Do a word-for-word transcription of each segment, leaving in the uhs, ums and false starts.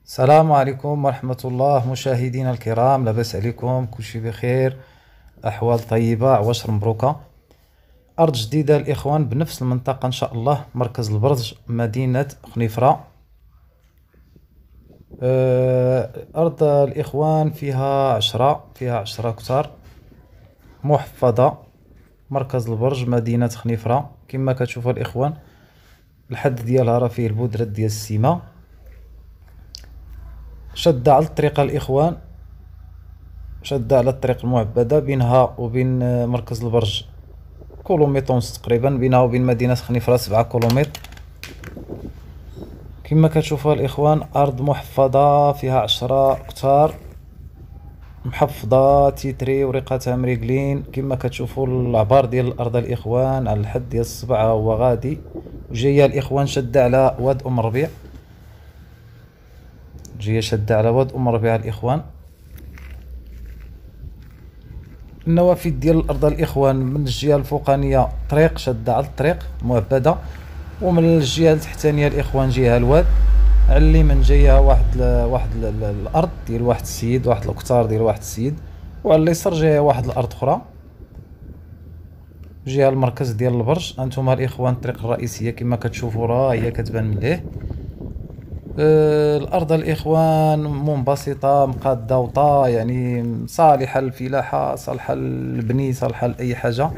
السلام عليكم ورحمة الله مشاهدينا الكرام، لاباس عليكم؟ كلشي بخير؟ أحوال طيبة، عواشر مبروكة. أرض جديدة الإخوان بنفس المنطقة إن شاء الله، مركز البرج، مدينة خنيفرة. أه أرض الإخوان فيها عشرة فيها عشرة كتار، محفظة، مركز البرج، مدينة خنيفرة. كما كتشوفوا الإخوان الحد ديالها راه فيه البودرة ديال السيمة، شادة على الطريق الإخوان، شادة على الطريق المعبدة بينها وبين مركز البرج كيلومتر ونص تقريبا، بينها وبين مدينة خنيفرة سبعة كيلومتر. كما كتشوفوا الإخوان أرض محفظة فيها عشرة كتار، محفظة تيتري وريقاتها مريقلين. كما كتشوفوا العبار ديال الأرض الإخوان على الحد ديال الصبع هو غادي، وجاية الإخوان شادة على واد أم ربيع، جاية شادة على واد أم ربيع الإخوان. النوافذ ديال الأرض الإخوان من الجهة الفوقانية طريق شادة على الطريق معبدة، ومن الجهة التحتانية الإخوان جهة الواد. على اليمين جاية واحد ل... واحد ل... ل... الأرض ديال واحد السيد، واحد الكتار ديال واحد السيد، وعلى اليسار جاية واحد الأرض أخرى جهة المركز ديال البرج. هانتوما الإخوان الطريق الرئيسية كما كتشوفوا راه هي كتبان مليح. أه الأرض الإخوان منبسطة مقادة وطا، يعني صالحة للفلاحة، صالحة للبني، صالحة لأي حاجة.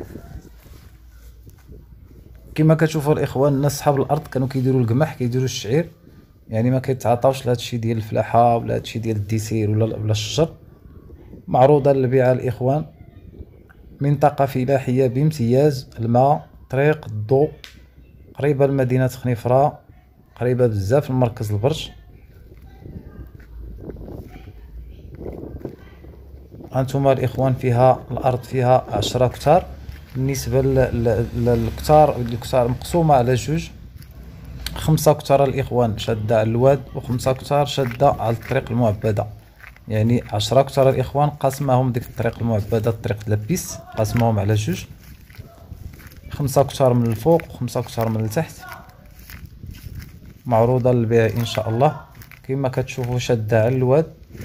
كما كتشوفوا الإخوان الناس صحاب الأرض كانوا كيديروا القمح، كيديروا الشعير، يعني ما كيتعاطاوش لهادشي ديال الفلاحة ولا هادشي ديال الديسير ولا ولا الشجر. معروضة للبيع الإخوان، منطقة فلاحية بامتياز، الماء، طريق، الضوء، قريبة لمدينة خنيفرة، قريبة بزاف لمركز البرج. هانتوما الإخوان فيها الأرض فيها عشرة كتار. بالنسبة للكتار، الكتار مقسومة على جوج، خمسة كتار الإخوان شادة على الواد، وخمسة كتار شادة على الطريق المعبدة. يعني عشرة كتار الإخوان قاسماهم ديك الطريق المعبدة، الطريق لابيس، قاسماهم على جوج، خمسة كتار من الفوق وخمسة كتار من التحت. معروضة للبيع إن شاء الله. كما كتشوفوا شادة على الواد.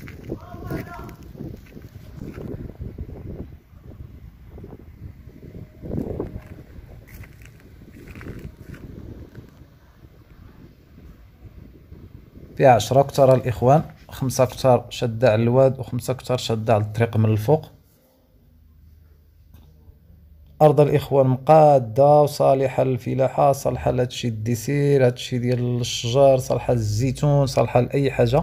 فيها عشرة كتار الإخوان، خمسة كتار شادة على الواد وخمسة كتار شادة على الطريق من الفوق. أرض الإخوان مقادة وصالحة للفلاحة، صالحة لهادشي الديسير، هادشي ديال الشجر، صالحة للزيتون، صالحة لأي حاجة.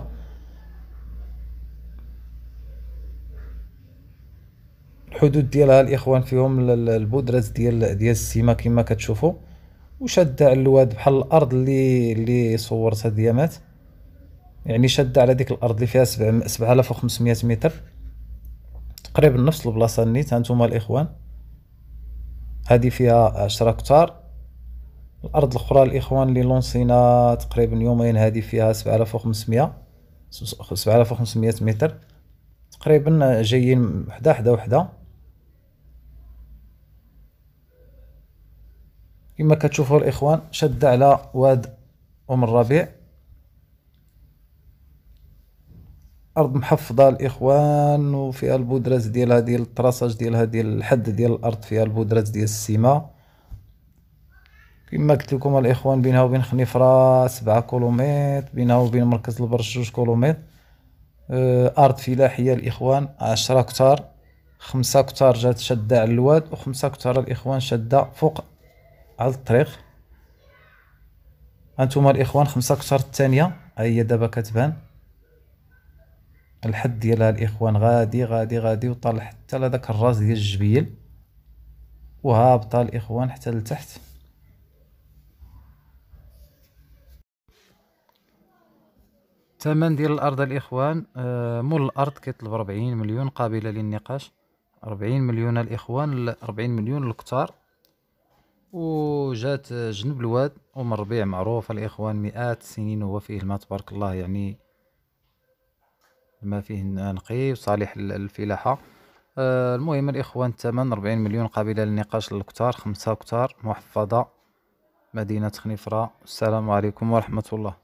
الحدود ديالها الإخوان فيهم البودرات ديال ديال السيما كما كتشوفوا، وشادة على الواد بحال الأرض اللي اللي صورتها ديامات، يعني شادة على ديك الأرض اللي فيها سبعة آلاف وخمسمية متر تقريبا، نفس البلاصة نيت. هانتوما الإخوان هادي فيها عشرة كتار. الأرض الأخرى الإخوان اللي لونسينا تقريبا يومين، هادي فيها سبعة آلاف وخمسمية سبعة آلاف وخمسمية متر تقريبا، جايين حدا حدا وحدا. كما كتشوفوا الإخوان شادة على واد أم الربيع، أرض محفظة الإخوان، وفيها البودرات ديالها ديال الطراساج ديالها ديال الحد ديال الأرض، فيها البودرات ديال السيما. كما قلت لكم الإخوان بينها وبين خنيفرة سبعة كيلومتر، بينها وبين مركز البرج جوج كيلومتر. أرض فلاحية الإخوان، عشرة كتار، خمسة كتار جات شادة على الواد، وخمسة كتار الإخوان شادة فوق على الطريق. هانتوما الإخوان خمسة كتار الثانية ها هي دابا كتبان، الحد ديالها الإخوان غادي غادي غادي وطالع حتى لهداك الراس ديال الجبيل، وهابطة الإخوان حتى لتحت. الثمن ديال الأرض الإخوان، آه مول الأرض كيطلب ربعين مليون قابلة للنقاش. ربعين مليون الإخوان، ربعين مليون الكتار، وجات جنب الواد أم الربيع، معروف الإخوان مئات السنين وهو فيه الماء تبارك الله، يعني ما فيه نقي وصالح للفلاحة. آه المهم الإخوان الثمن ربعين مليون قابلة للنقاش للكتار، خمسة كتار، محفظة، مدينة خنيفرة. السلام عليكم ورحمة الله.